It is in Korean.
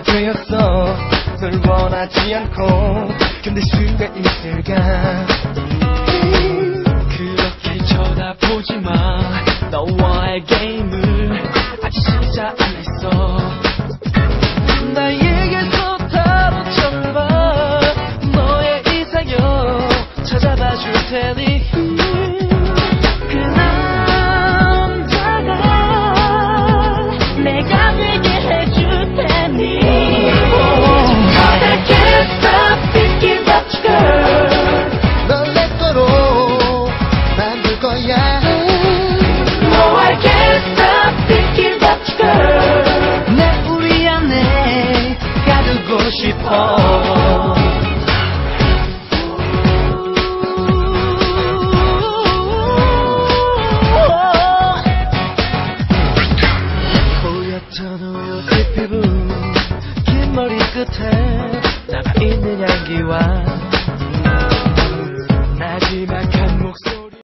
게 되었어. 널 원하지 않고 견딜 수가 있을까. 그렇게 쳐다보지 마. 너와의 게임을 아직 시작 안 했어. 나에게서 다른 절반 너의 이상형 찾아봐 줄 테니. 그 남자가 내가 되게 해줄 테니. Cause I can't stop thinking about you, girl. 널 내 거로 만들 거야. No, I can't stop thinking about you, girl. 내 우리 안에 가두고 싶어. 보였던 우리 피부 긴 머리 끝에 남아있는 향기와 나지막한 목소리.